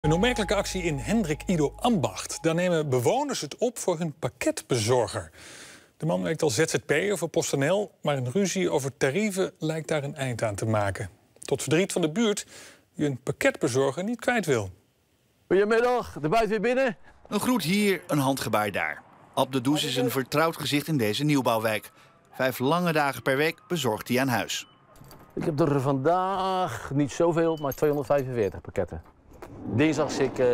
Een opmerkelijke actie in Hendrik Ido Ambacht. Daar nemen bewoners het op voor hun pakketbezorger. De man werkt als ZZP'er voor PostNL, maar een ruzie over tarieven lijkt daar een eind aan te maken. Tot verdriet van de buurt die een pakketbezorger niet kwijt wil. Goedemiddag, de buiten weer binnen. Een groet hier, een handgebaar daar. Ab de Does is een vertrouwd gezicht in deze nieuwbouwwijk. 5 lange dagen per week bezorgt hij aan huis. Ik heb er vandaag niet zoveel, maar 245 pakketten. Dinsdag zit ik,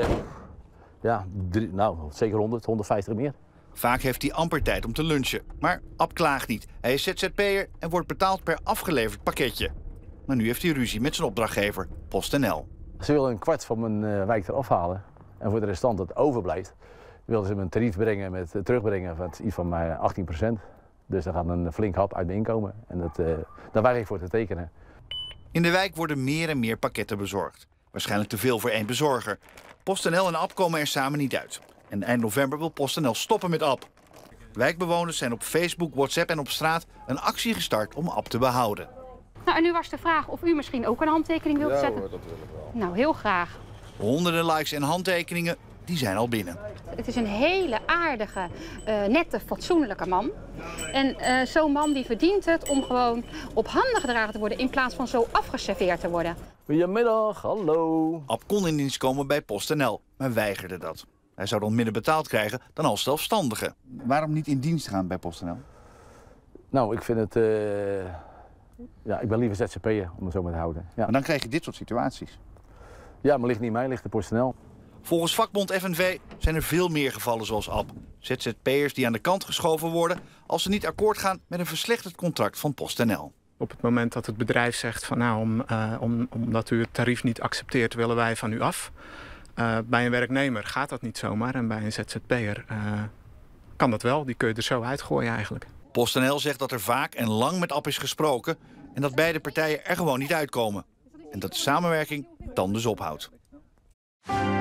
zeker 150 meer. Vaak heeft hij amper tijd om te lunchen. Maar Ab klaagt niet. Hij is ZZP'er en wordt betaald per afgeleverd pakketje. Maar nu heeft hij ruzie met zijn opdrachtgever, PostNL. Ze willen een kwart van mijn wijk eraf halen. En voor de restant dat overblijft, wilden ze mijn tarief terugbrengen van iets van 18%. Dus daar gaat een flink hap uit mijn inkomen. En daar weiger ik voor te tekenen. In de wijk worden meer en meer pakketten bezorgd. Waarschijnlijk te veel voor één bezorger. PostNL en Ab komen er samen niet uit. En eind november wil PostNL stoppen met Ab. Wijkbewoners zijn op Facebook, WhatsApp en op straat een actie gestart om Ab te behouden. Nou, en nu was de vraag of u misschien ook een handtekening wilt zetten. Ja, dat wil ik wel. Nou, heel graag. Honderden likes en handtekeningen, die zijn al binnen. Het is een hele aardige, nette, fatsoenlijke man. En zo'n man die verdient het om gewoon op handen gedragen te worden in plaats van zo afgeserveerd te worden. Goedemiddag, hallo. Ab kon in dienst komen bij PostNL, maar weigerde dat. Hij zou dan minder betaald krijgen dan als zelfstandige. Waarom niet in dienst gaan bij PostNL? Nou, ik vind het... ik ben liever ZZP'er om het zo maar te houden. Ja. Maar dan krijg je dit soort situaties. Ja, maar ligt niet mij, ligt de PostNL. Volgens vakbond FNV zijn er veel meer gevallen zoals Ab. ZZP'ers die aan de kant geschoven worden als ze niet akkoord gaan met een verslechterd contract van PostNL. Op het moment dat het bedrijf zegt van omdat u het tarief niet accepteert, willen wij van u af. Bij een werknemer gaat dat niet zomaar en bij een ZZP'er kan dat wel. Die kun je er zo uitgooien eigenlijk. PostNL zegt dat er vaak en lang met Ab is gesproken en dat beide partijen er gewoon niet uitkomen. En dat de samenwerking dan dus ophoudt.